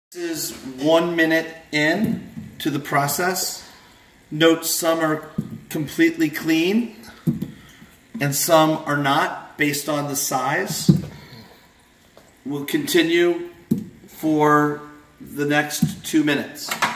This is 1 minute in to the process. Note some are completely clean and some are not based on the size. We'll continue for the next 2 minutes.